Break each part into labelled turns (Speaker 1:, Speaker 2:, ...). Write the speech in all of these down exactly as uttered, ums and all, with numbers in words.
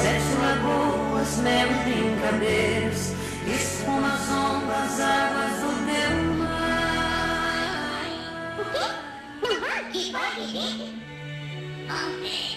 Speaker 1: Sete lagoas, mel e brincadeiras, espuma as ondas, águas do teu mar.
Speaker 2: O quê? Não, que pode ah.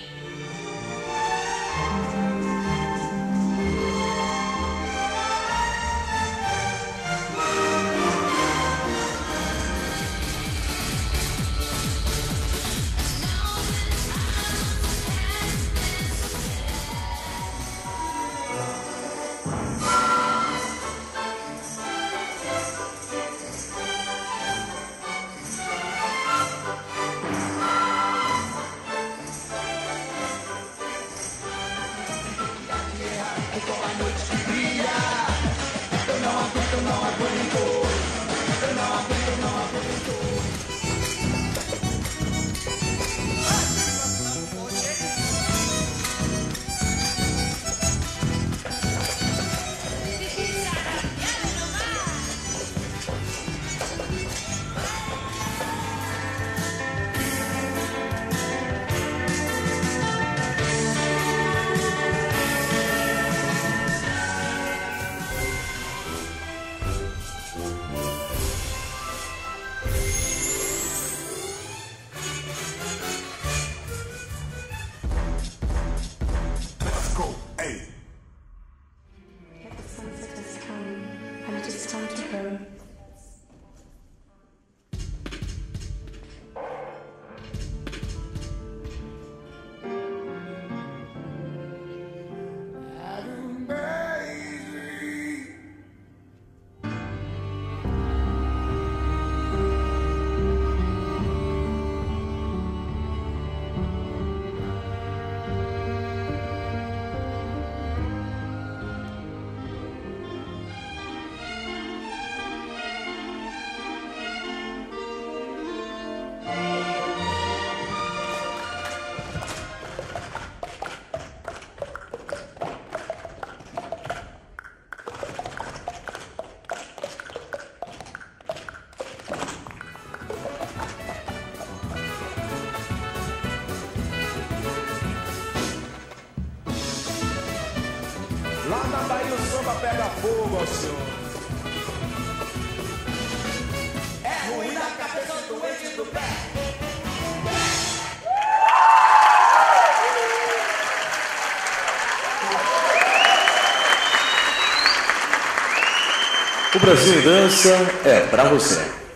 Speaker 3: Lá na Bahia o samba pega fogo, ó senhor. É ruim na cabeça doente do pé.
Speaker 4: O Brasil em Dança é pra você.